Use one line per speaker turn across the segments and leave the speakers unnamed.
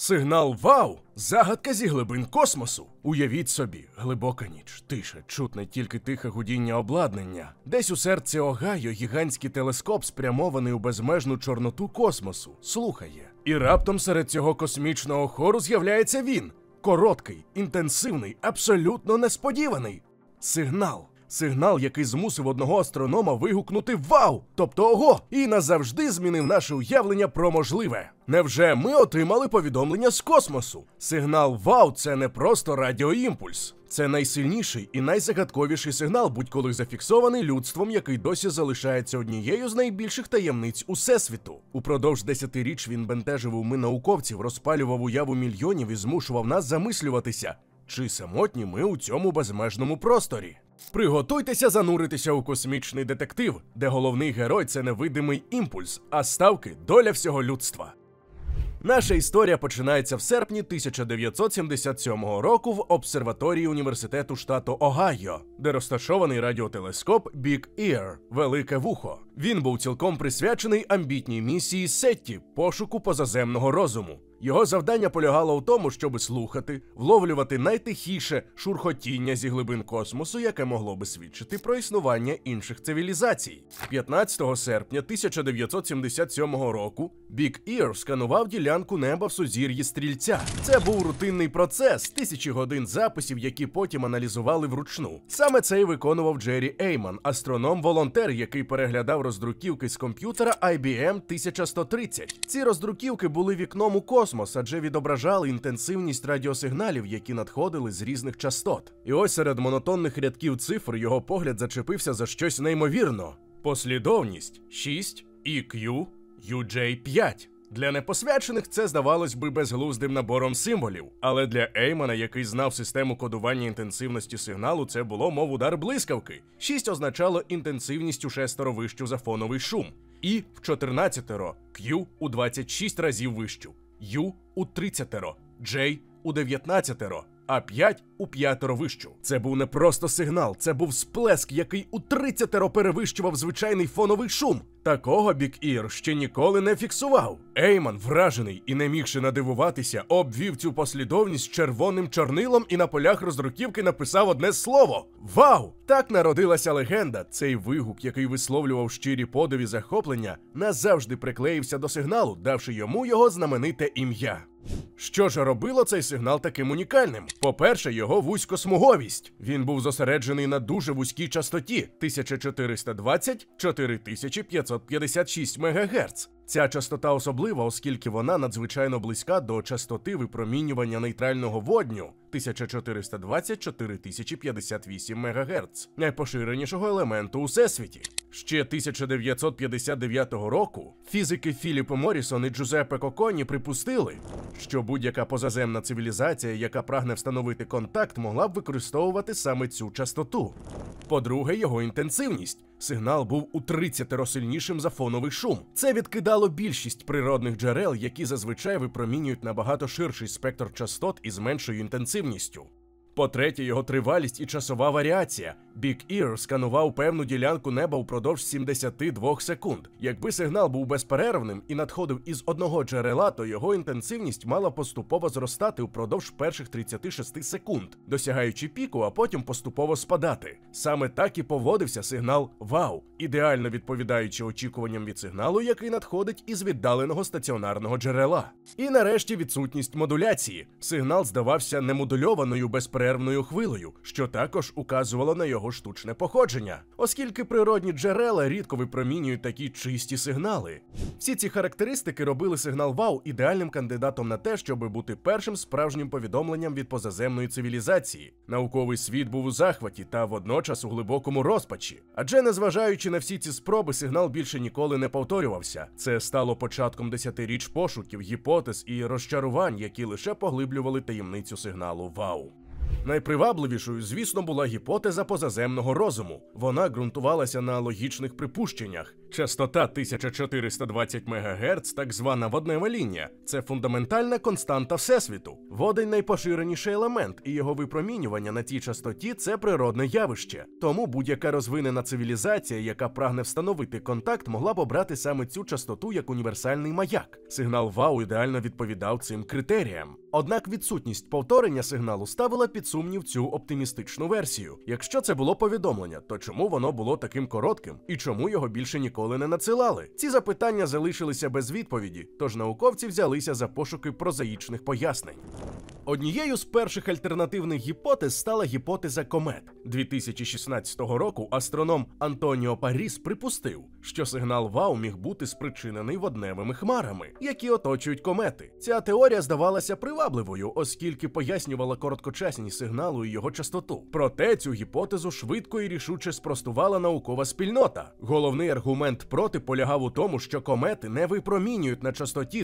Сигнал «Вау» – загадка зі глибин космосу. Уявіть собі, глибока ніч, тиша, чутне тільки тихе гудіння обладнання. Десь у серці Огайо гігантський телескоп, спрямований у безмежну чорноту космосу, слухає. І раптом серед цього космічного хору з'являється він. Короткий, інтенсивний, абсолютно несподіваний. Сигнал. Сигнал, який змусив одного астронома вигукнути «Вау!», тобто «Ого!», і назавжди змінив наше уявлення про можливе. Невже ми отримали повідомлення з космосу? Сигнал «Вау» – це не просто радіоімпульс. Це найсильніший і найзагадковіший сигнал, будь-коли зафіксований людством, який досі залишається однією з найбільших таємниць Усесвіту. Упродовж десятиріч він бентежив уми науковців, розпалював уяву мільйонів і змушував нас замислюватися, чи самотні ми у цьому безмежному просторі. Приготуйтеся зануритися у космічний детектив, де головний герой – це невидимий імпульс, а ставки – доля всього людства. Наша історія починається в серпні 1977 року в обсерваторії університету штату Огайо, де розташований радіотелескоп Big Ear – Велике Вухо. Він був цілком присвячений амбітній місії Сетті – пошуку позаземного розуму. Його завдання полягало в тому, щоби слухати, вловлювати найтихіше шурхотіння зі глибин космосу, яке могло би свідчити про існування інших цивілізацій. 15 серпня 1977 року Big Ear сканував ділянку неба в сузір'ї Стрільця. Це був рутинний процес, тисячі годин записів, які потім аналізували вручну. Саме це й виконував Джері Ейман, астроном-волонтер, який переглядав роздруківки з комп'ютера IBM 1130. Ці роздруківки були вікном у космос, адже відображали інтенсивність радіосигналів, які надходили з різних частот. І ось серед монотонних рядків цифр його погляд зачепився за щось неймовірно. Послідовність 6, EQ, UJ5. Для непосвячених це здавалось би безглуздим набором символів, але для Еймана, який знав систему кодування інтенсивності сигналу, це було мов удар блискавки. 6 означало інтенсивність у 6 вищу за фоновий шум, І в 14, Q у 26 разів вищу, U у 30, J у 19, а 5 у 5 вищу. Це був не просто сигнал, це був сплеск, який у 30 перевищував звичайний фоновий шум. Такого Big Ear ще ніколи не фіксував. Ейман, вражений і не мігши надивуватися, обвів цю послідовність червоним чорнилом і на полях роздруківки написав одне слово – «Вау!». Так народилася легенда. Цей вигук, який висловлював щирі подив і захоплення, назавжди приклеївся до сигналу, давши йому його знамените ім'я. Що ж робило цей сигнал таким унікальним? По-перше, його вузькосмуговість. Він був зосереджений на дуже вузькій частоті – 1420-4556 МГц. Ця частота особлива, оскільки вона надзвичайно близька до частоти випромінювання нейтрального водню – 1420-4058 МГц, найпоширенішого елементу у Всесвіті. Ще 1959 року фізики Філіп Моррісон і Джузеппе Коконі припустили, що будь-яка позаземна цивілізація, яка прагне встановити контакт, могла б використовувати саме цю частоту. По-друге, його інтенсивність. Сигнал був у 30 сильнішим за фоновий шум. Це відкидало більшість природних джерел, які зазвичай випромінюють набагато ширший спектр частот із меншою інтенсивністю. По-третє, його тривалість і часова варіація. Big Ear сканував певну ділянку неба упродовж 72 секунд. Якби сигнал був безперервним і надходив із одного джерела, то його інтенсивність мала поступово зростати упродовж перших 36 секунд, досягаючи піку, а потім поступово спадати. Саме так і поводився сигнал «Вау», ідеально відповідаючи очікуванням від сигналу, який надходить із віддаленого стаціонарного джерела. І нарешті відсутність модуляції. Сигнал здавався немодульованою безперервною хвилею, що також указувало на його штучне походження, оскільки природні джерела рідко випромінюють такі чисті сигнали. Всі ці характеристики робили сигнал «Вау» ідеальним кандидатом на те, щоб бути першим справжнім повідомленням від позаземної цивілізації. Науковий світ був у захваті та водночас у глибокому розпачі. Адже, незважаючи на всі ці спроби, сигнал більше ніколи не повторювався. Це стало початком десятиріч пошуків, гіпотез і розчарувань, які лише поглиблювали таємницю сигналу «Вау». Найпривабливішою, звісно, була гіпотеза позаземного розуму. Вона ґрунтувалася на логічних припущеннях. Частота 1420 МГц, так звана воднева лінія, це фундаментальна константа Всесвіту. Водень найпоширеніший елемент, і його випромінювання на тій частоті – це природне явище. Тому будь-яка розвинена цивілізація, яка прагне встановити контакт, могла б обрати саме цю частоту як універсальний маяк. Сигнал Вау ідеально відповідав цим критеріям. Однак відсутність повторення сигналу ставила під сумнів цю оптимістичну версію. Якщо це було повідомлення, то чому воно було таким коротким? І чому його більше ніколи не надсилали? Ці запитання залишилися без відповіді, тож науковці взялися за пошуки прозаїчних пояснень. Однією з перших альтернативних гіпотез стала гіпотеза комет. 2016 року астроном Антоніо Паріс припустив, що сигнал Вау міг бути спричинений водневими хмарами, які оточують комети. Ця теорія здавалася привабливою, оскільки пояснювала короткочасність сигналу і його частоту. Проте цю гіпотезу швидко і рішуче спростувала наукова спільнота. Головний аргумент проти полягав у тому, що комети не випромінюють на частоті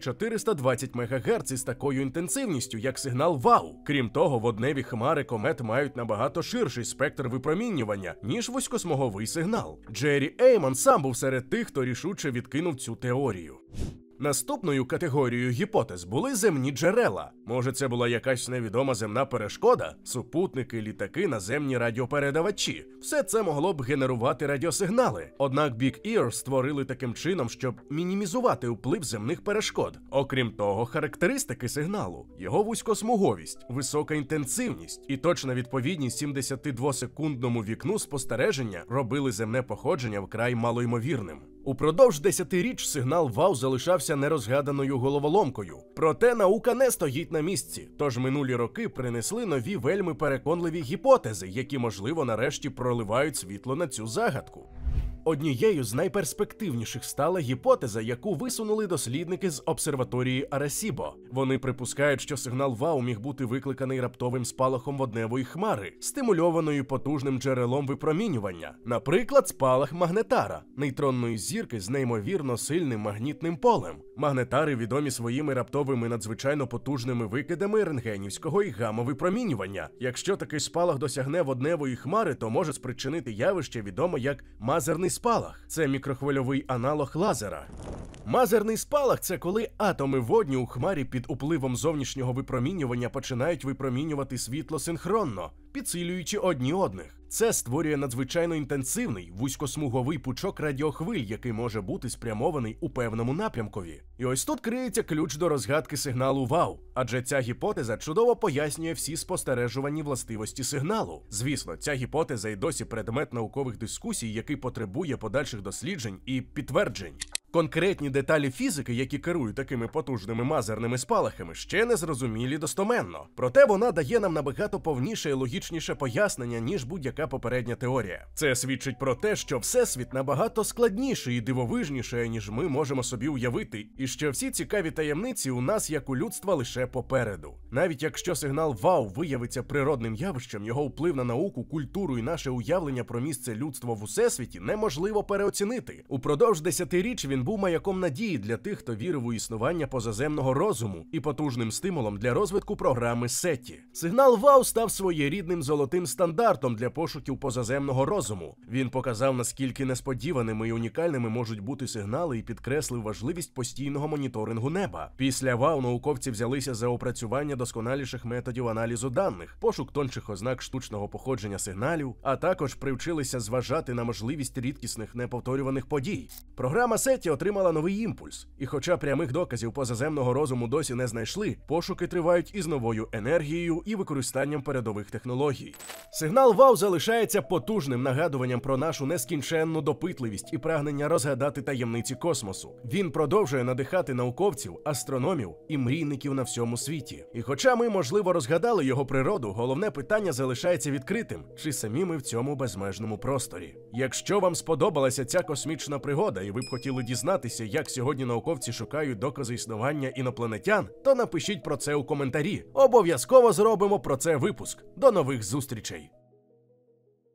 1420 МГц із такою інтенсивністю, як сигнал Вау. Крім того, водневі хмари комет мають набагато ширший спектр випромінювання, ніж вузькосмуговий сигнал. Джері Ейман сам був серед тих, хто рішуче відкинув цю теорію. Наступною категорією гіпотез були земні джерела. Може, це була якась невідома земна перешкода? Супутники, літаки, наземні радіопередавачі. Все це могло б генерувати радіосигнали. Однак Big Ear створили таким чином, щоб мінімізувати вплив земних перешкод. Окрім того, характеристики сигналу, його вузькосмуговість, висока інтенсивність і точна відповідність 72-секундному вікну спостереження робили земне походження вкрай малоймовірним. Упродовж 10-річ сигнал Вау залишався нерозгаданою головоломкою. Проте наука не стоїть на місці, тож минулі роки принесли нові вельми переконливі гіпотези, які, можливо, нарешті проливають світло на цю загадку. Однією з найперспективніших стала гіпотеза, яку висунули дослідники з обсерваторії Аресібо. Вони припускають, що сигнал Вау міг бути викликаний раптовим спалахом водневої хмари, стимульованою потужним джерелом випромінювання. Наприклад, спалах Магнетара – нейтронної зірки з неймовірно сильним магнітним полем. Магнетари відомі своїми раптовими надзвичайно потужними викидами рентгенівського і гамма-випромінювання. Якщо такий спалах досягне водневої хмари, то може спричинити явище, відоме як мазерний спалах. Це мікрохвильовий аналог лазера. Мазерний спалах – це коли атоми водню у хмарі під впливом зовнішнього випромінювання починають випромінювати світло синхронно, підсилюючи одні одних. Це створює надзвичайно інтенсивний, вузькосмуговий пучок радіохвиль, який може бути спрямований у певному напрямкові. І ось тут криється ключ до розгадки сигналу Вау, адже ця гіпотеза чудово пояснює всі спостережувані властивості сигналу. Звісно, ця гіпотеза й досі предмет наукових дискусій, який потребує подальших досліджень і підтверджень. Конкретні деталі фізики, які керують такими потужними мазерними спалахами, ще не зрозумілі достоменно. Проте вона дає нам набагато повніше і логічніше пояснення, ніж будь-яка попередня теорія. Це свідчить про те, що Всесвіт набагато складніший і дивовижніший, ніж ми можемо собі уявити, і що всі цікаві таємниці у нас, як у людства, лише попереду. Навіть якщо сигнал Вау виявиться природним явищем, його вплив на науку, культуру і наше уявлення про місце людства в Усесвіті неможливо переоцінити. Упродовж 10-річ він був маяком надії для тих, хто вірив у існування позаземного розуму і потужним стимулом для розвитку програми SETI. Сигнал Вау став своєрідним золотим стандартом для пошуків позаземного розуму. Він показав, наскільки несподіваними і унікальними можуть бути сигнали, і підкреслив важливість постійного моніторингу неба. Після Вау науковці взялися за опрацювання досконаліших методів аналізу даних, пошук тончих ознак штучного походження сигналів, а також привчилися зважати на можливість рідкісних неповторюваних подій. Програма SETI отримала новий імпульс, і хоча прямих доказів позаземного розуму досі не знайшли, пошуки тривають із новою енергією і використанням передових технологій. Сигнал Вау залишається потужним нагадуванням про нашу нескінченну допитливість і прагнення розгадати таємниці космосу. Він продовжує надихати науковців, астрономів і мрійників на всьому світі. І хоча ми, можливо, розгадали його природу, головне питання залишається відкритим, чи самі ми в цьому безмежному просторі. Якщо вам сподобалася ця космічна пригода і ви б хотіли дізнатися, як сьогодні науковці шукають докази існування інопланетян, то напишіть про це у коментарі. Обов'язково зробимо про це випуск. До нових зустрічей!